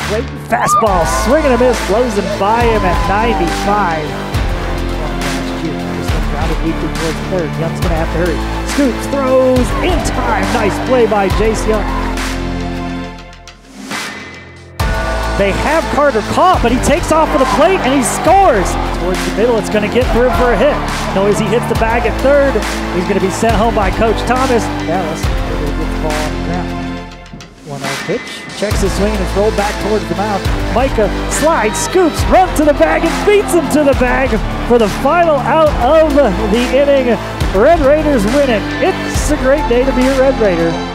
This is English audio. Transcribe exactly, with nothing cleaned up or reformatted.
Blatant fastball, swing and a miss, blows him by him at ninety-five. This one grounded weakly towards third. Young's gonna have to hurry. Scoops, throws in time. Nice play by Jace Young. They have Carter caught, but he takes off of the plate and he scores. Towards the middle, it's gonna get through for a hit. Noisy hits the bag at third. He's gonna be sent home by Coach Thomas. Dallas able to get the ball on the ground. one oh pitch, checks his swing and it's rolled back towards the mound. Micah slides, scoops, runs to the bag and beats him to the bag for the final out of the inning. Red Raiders win it. It's a great day to be a Red Raider.